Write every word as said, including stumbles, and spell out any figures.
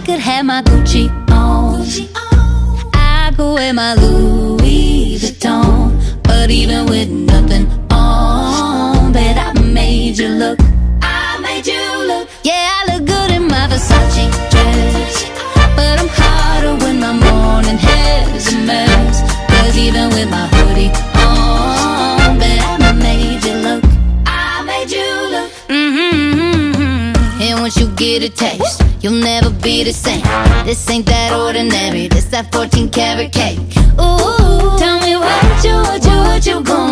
could have my Gucci on, I could wear my Louis Vuitton. But even with nothing on, bet I made you look, I made you look. Yeah, I look good in my Versace dress, but I'm hotter when my morning hair's a mess. Cause even with my hoodie on, bet I made you look, I made you look. Mm-hmm. And once you get a taste, you'll never be the same. This ain't that ordinary, this that fourteen karat cake. Ooh, tell me what you, what you, what you gon'